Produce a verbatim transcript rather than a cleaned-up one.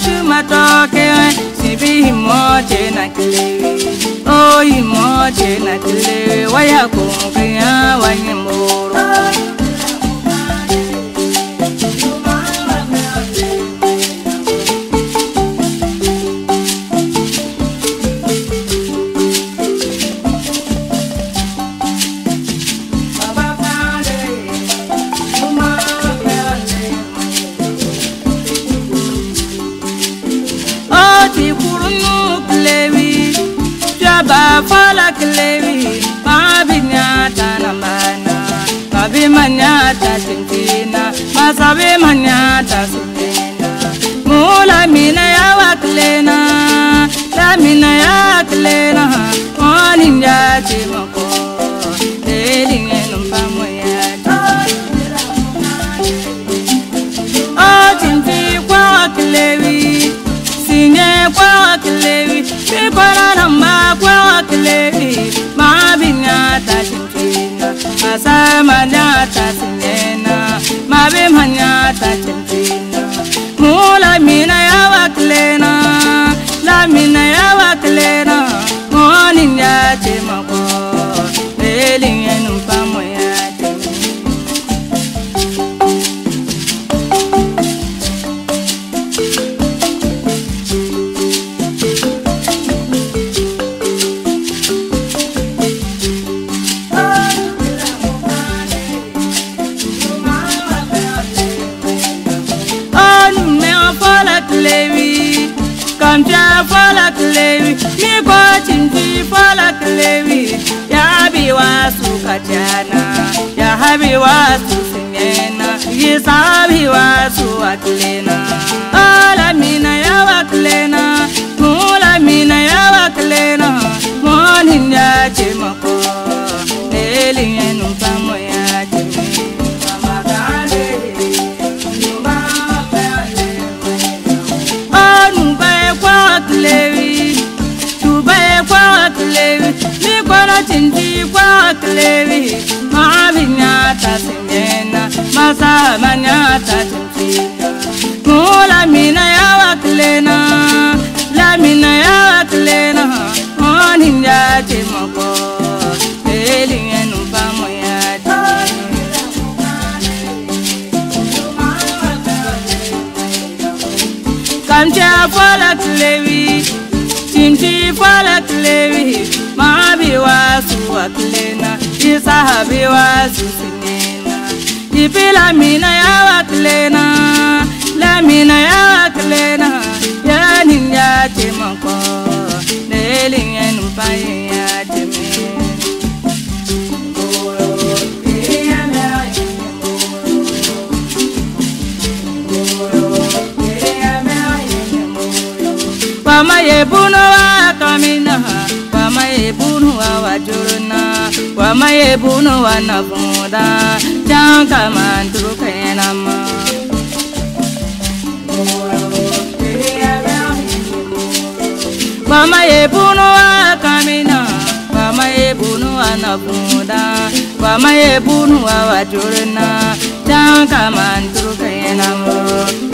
chuma toke sibi mo chena kile o mo chena kile waya kunkaya wanyemoro ba fala klewi ma binyata na mana ma bi manyata tintina ma sabe manyata sutina mula mina ya waklena la mina ya klena oni ya chimako delinge numpa moya o tinti kwa klewi sinye kwa klewi bikora na ma kwa klewi ma binyata tintina asa manyata sinena ma be manyata tintina mula mina ya waklena la mina ya waklena moni ya chemako belinge numpa moya Kamcha fala klewi, mi kwa chinti fala klewi. Ya habi wasu kachana, ya habi wasu sinyena, yisa habi wasu aklena. Ala mina ya waklena, mula mina ya waklena. Moni ya chemako, neli yenu pamo ya chemi. Klewi, tubaye kwa klewi, mi kwa chinti kwa klewi, ma binyata sinyena, masa manyata chintina, mula mina ya waklena, la mina ya waklena, moni ya chemako, eli yenu pamo ya Kamcha fala klewi, chinti fala klewi, ma bi wasu aklena, isa habi wasu sinena. Ipila mina ya waklena, la mina ya waklena, ya ninya chemako, neli yenu paye ya cheme. Wama ye bunu wa kamina, wama ye bunu wa wajurna, wama ye bunu wa nafunda, janka mandru kenama. Wama ye bunu wa kamina, wama ye bunu wa nafunda, wama ye bunu wa wajurna, janka mandru kenama.